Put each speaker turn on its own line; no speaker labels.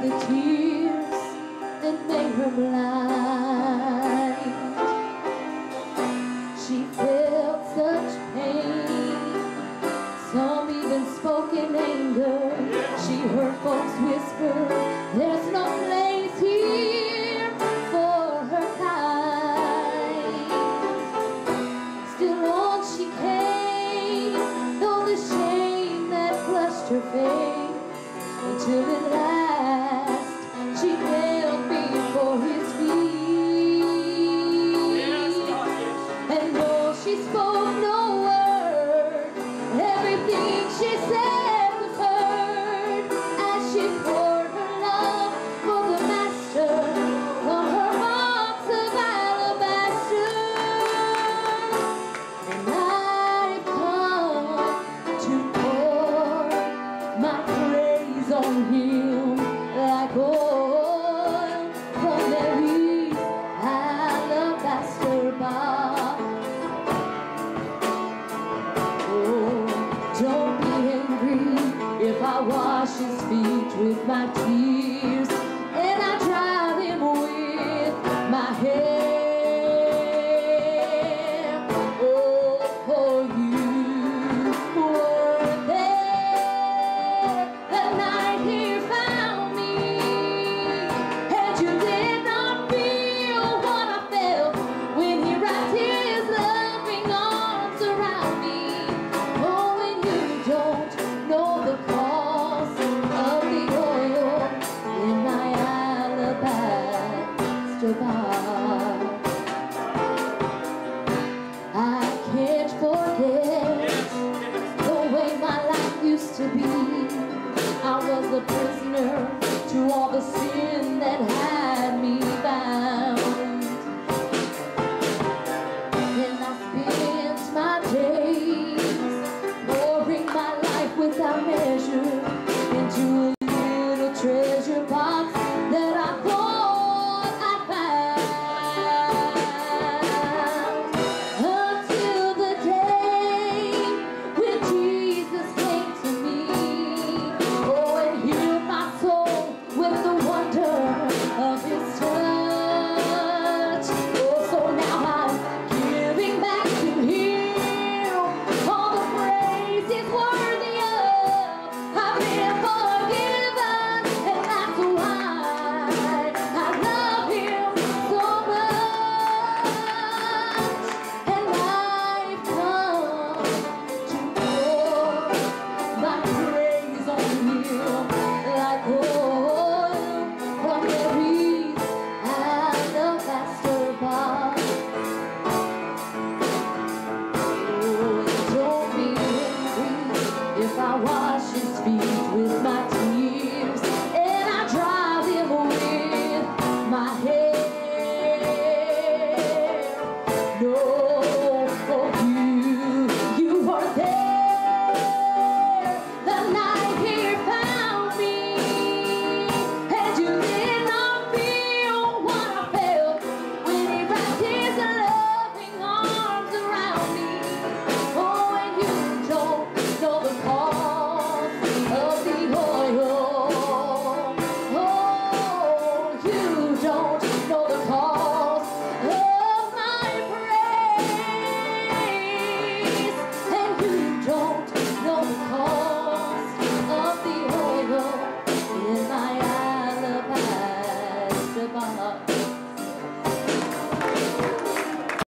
the tears that made her blind. She felt such pain, some even spoke in anger. She heard folks whisper, there's no place here for her kind. Still on she came, though the shame that flushed her face, until at last she knelt before his feet. And though she spoke no word, everything she said was heard as she poured her love for the Master from her box of alabaster. And I've come to pour my praise on him like oil from Mary's alabaster box. Oh, don't be angry if I wash his feet with my tears and I dry them with my hair. Oh, for you were there the night he found me, and you did not feel what I felt when he wrapped his loving arms around me. Oh, and you don't know the cost of the oil in my alabaster box. I can't forget the way my life used to be. I was a prisoner to all the sin that had me bound. And I spent my days pouring my life without measure into a little treasure box that I thought I'd found. Until the day when Jesus came to me, oh, and healed my soul with the wonder of his touch. Oh, so now I'm giving back to him all the praise he's worthy of. I've been forgiven, and that's why I love him so much. And I've come to pour my praise on him like oil from Mary's alabaster box. Oh, don't be angry if I wash his feet with my tears and I dry them with my hair. No, for you were there the night he found me, and you did not feel what I felt when he wrapped his loving arms around me. Oh, and you don't know the cost of the oil. Oh, you don't know the cost of my praise, and you don't know the cost of the oil in my alabaster box.